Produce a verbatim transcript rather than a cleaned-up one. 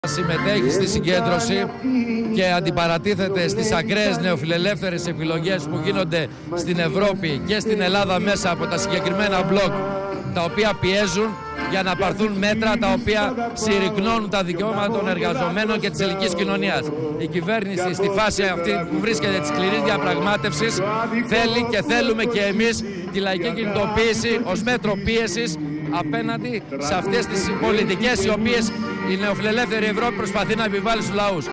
Συμμετέχει στη συγκέντρωση και αντιπαρατίθεται στις ακραίες νεοφιλελεύθερες επιλογές που γίνονται στην Ευρώπη και στην Ελλάδα μέσα από τα συγκεκριμένα μπλοκ, τα οποία πιέζουν για να πάρθουν μέτρα τα οποία συρρυκνώνουν τα δικαιώματα των εργαζομένων και της ελληνικής κοινωνίας. Η κυβέρνηση στη φάση αυτή που βρίσκεται της σκληρής διαπραγμάτευσης θέλει και θέλουμε και εμείς τη λαϊκή κινητοποίηση ως μέτρο πίεσης απέναντι σε αυτές τις πολιτικές οι οποίες η νεοφιλελεύθερη Ευρώπη προσπαθεί να επιβάλλει στους λαούς.